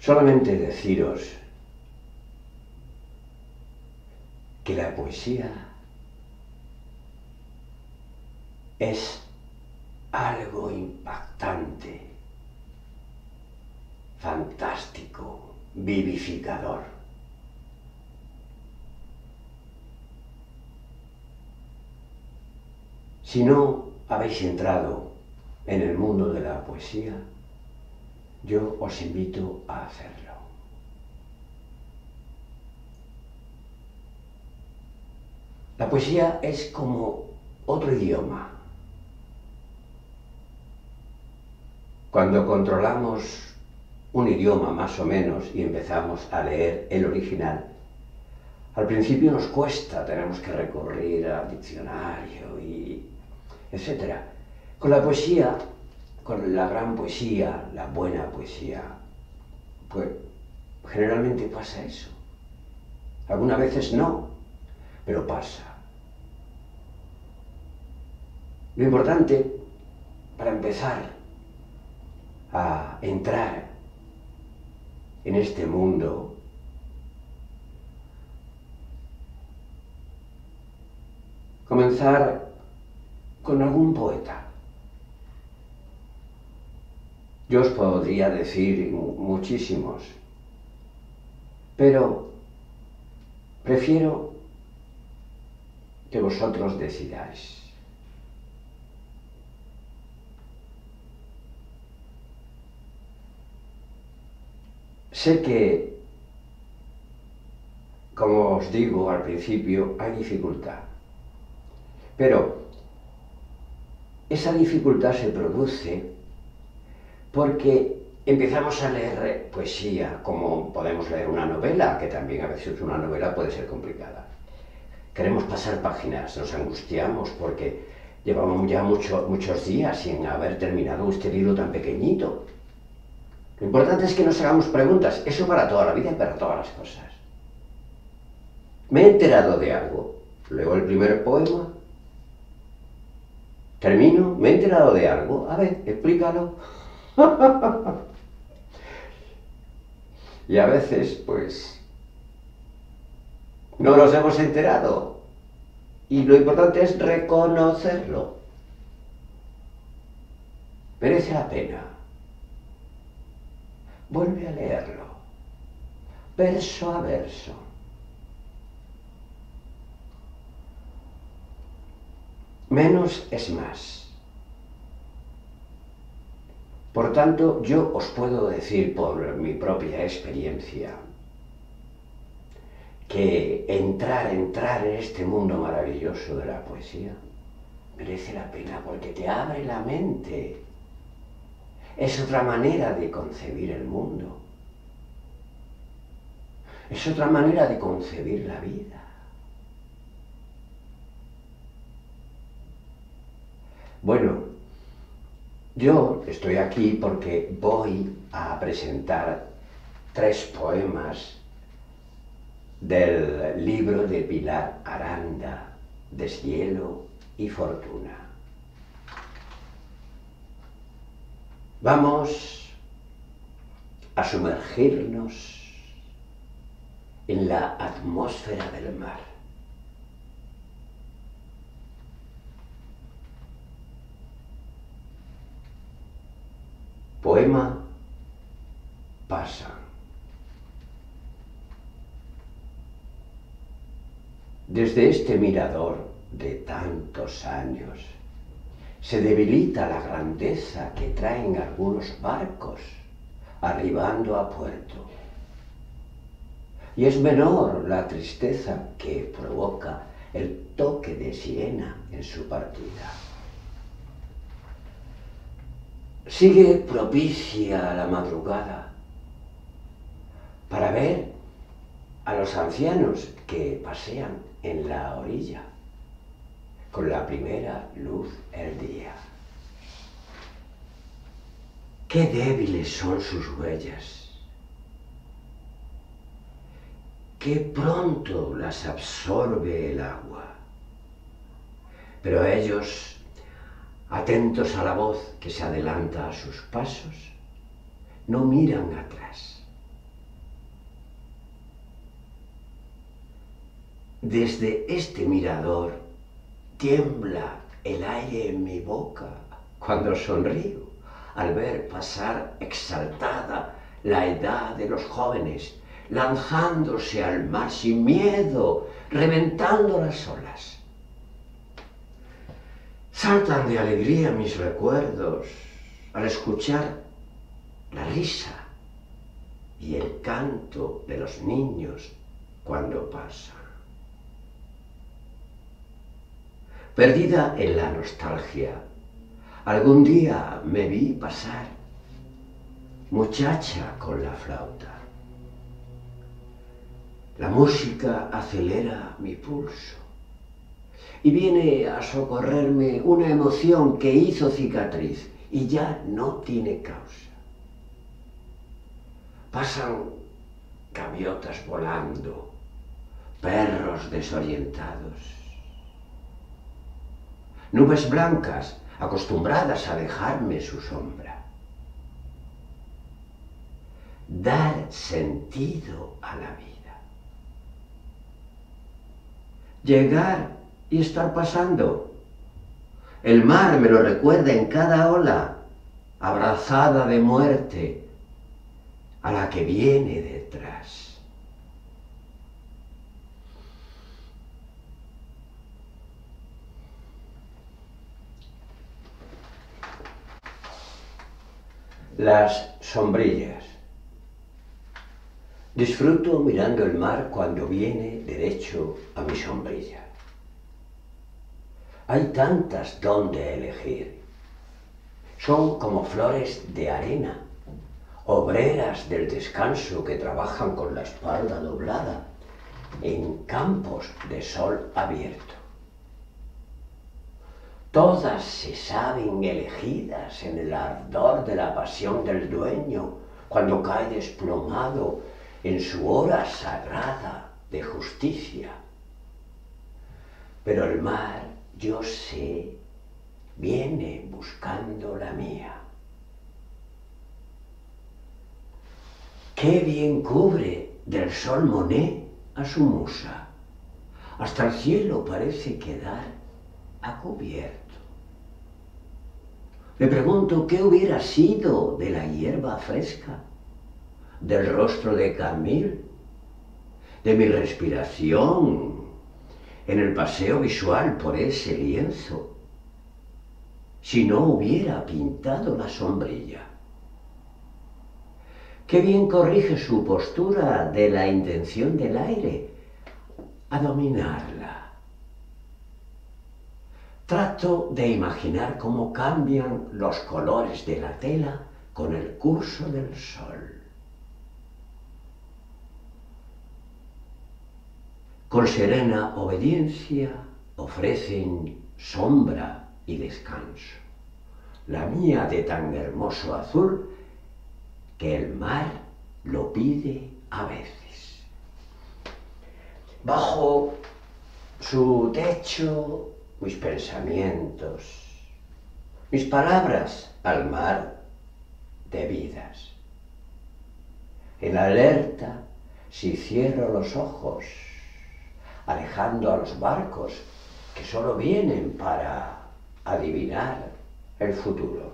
Solamente deciros que la poesía es algo impactante, fantástico, vivificador. Si no habéis entrado en el mundo de la poesía, yo os invito a hacerlo. La poesía es como otro idioma. Cuando controlamos un idioma más o menos y empezamos a leer el original, al principio nos cuesta, tenemos que recurrir al diccionario y etc. Con la poesía, con la gran poesía, la buena poesía, pues generalmente pasa eso. Algunas veces no, pero pasa. Lo importante, para empezar a entrar en este mundo, comenzar con algún poeta. Yo os podría decir muchísimos, pero prefiero que vosotros decidáis. Sé que, como os digo al principio, hay dificultad, pero esa dificultad se produce porque empezamos a leer poesía, como podemos leer una novela, que también a veces una novela puede ser complicada. Queremos pasar páginas, nos angustiamos porque llevamos ya muchos días sin haber terminado este libro tan pequeñito. Lo importante es que nos hagamos preguntas, eso para toda la vida y para todas las cosas. Me he enterado de algo, leo el primer poema, termino, me he enterado de algo, a ver, explícalo. Y a veces, pues, no nos hemos enterado. Y lo importante es reconocerlo. Merece la pena. Vuelve a leerlo, verso a verso. Menos es más. Por tanto, yo os puedo decir por mi propia experiencia que entrar en este mundo maravilloso de la poesía merece la pena porque te abre la mente. Es otra manera de concebir el mundo. Es otra manera de concebir la vida. Bueno, yo estoy aquí porque voy a presentar 3 poemas del libro de Pilar Aranda, Deshielo y Fortuna. Vamos a sumergirnos en la atmósfera del mar. Poema Pasa. Desde este mirador de tantos años se debilita la grandeza que traen algunos barcos arribando a puerto. Y es menor la tristeza que provoca el toque de sirena en su partida. Sigue propicia la madrugada para ver a los ancianos que pasean en la orilla con la primera luz del día. Qué débiles son sus huellas, qué pronto las absorbe el agua, pero ellos, atentos a la voz que se adelanta a sus pasos, no miran atrás, Desde este mirador tiembla el aire en mi boca cuando sonrío al ver pasar exaltada la edad de los jóvenes, lanzándose al mar sin miedo, reventando las olas. Saltan de alegría mis recuerdos al escuchar la risa y el canto de los niños cuando pasan. Perdida en la nostalgia, algún día me vi pasar, muchacha con la flauta. La música acelera mi pulso y viene a socorrerme una emoción que hizo cicatriz y ya no tiene causa. Pasan gaviotas volando, perros desorientados, nubes blancas acostumbradas a dejarme su sombra. Dar sentido a la vida. Llegar y estar pasando. El mar me lo recuerda en cada ola, abrazada de muerte, a la que viene detrás. Las sombrillas. Disfruto mirando el mar cuando viene derecho a mi sombrilla. Hay tantas donde elegir. Son como flores de arena, obreras del descanso que trabajan con la espalda doblada en campos de sol abierto. Todas se saben elegidas en el ardor de la pasión del dueño cuando cae desplomado en su hora sagrada de justicia. Pero el mar, yo sé, viene buscando la mía. Qué bien cubre del sol Monet a su musa. Hasta el cielo parece quedar a cubierto. Me pregunto qué hubiera sido de la hierba fresca, del rostro de Camille, de mi respiración en el paseo visual por ese lienzo, si no hubiera pintado la sombrilla. Qué bien corrige su postura de la intención del aire a dominarla. Trato de imaginar cómo cambian los colores de la tela con el curso del sol. Con serena obediencia ofrecen sombra y descanso, la mía de tan hermoso azul que el mar lo pide a veces. Bajo su techo, mis pensamientos, mis palabras al mar debidas. En alerta, si cierro los ojos, alejando a los barcos que solo vienen para adivinar el futuro.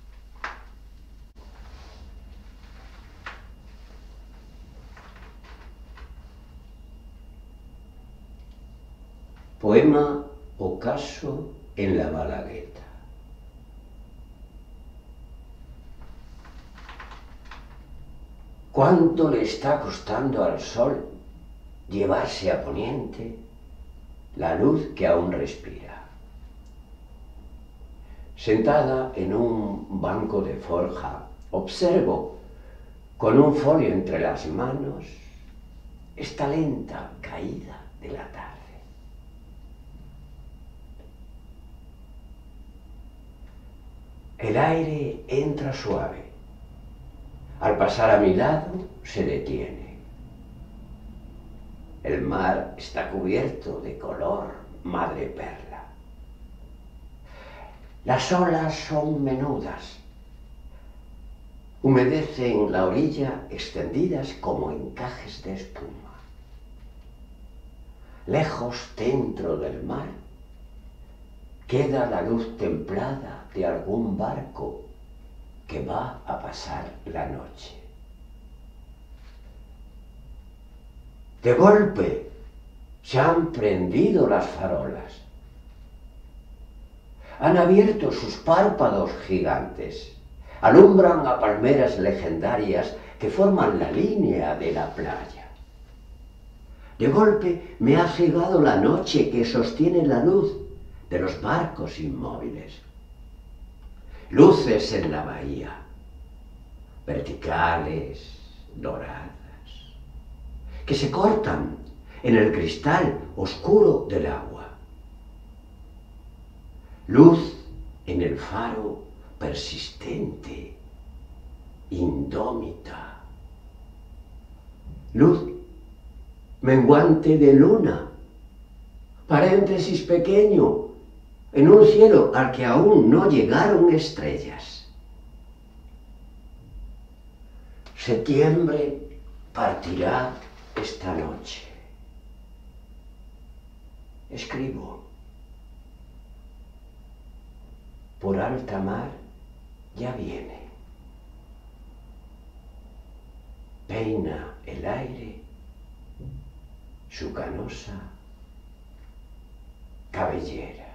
Poema Ocaso en la Balagueta. ¿Cuánto le está costando al sol llevarse a poniente la luz que aún respira? Sentada en un banco de forja, observo con un folio entre las manos esta lenta caída de la tarde. El aire entra suave. Al pasar a mi lado, se detiene. El mar está cubierto de color madreperla. Las olas son menudas. Humedecen la orilla extendidas como encajes de espuma. lejos dentro del mar, queda la luz templada de algún barco que va a pasar la noche. De golpe se han prendido las farolas. Han abierto sus párpados gigantes. Alumbran a palmeras legendarias que forman la línea de la playa. De golpe me ha cegado la noche que sostiene la luz de los barcos inmóviles. Luces en la bahía, verticales, doradas, que se cortan en el cristal oscuro del agua. Luz en el faro persistente, indómita. Luz menguante de luna, paréntesis pequeño, en un cielo al que aún no llegaron estrellas. Septiembre partirá esta noche. Escribo. Por alta mar ya viene. Peina el aire su canosa cabellera.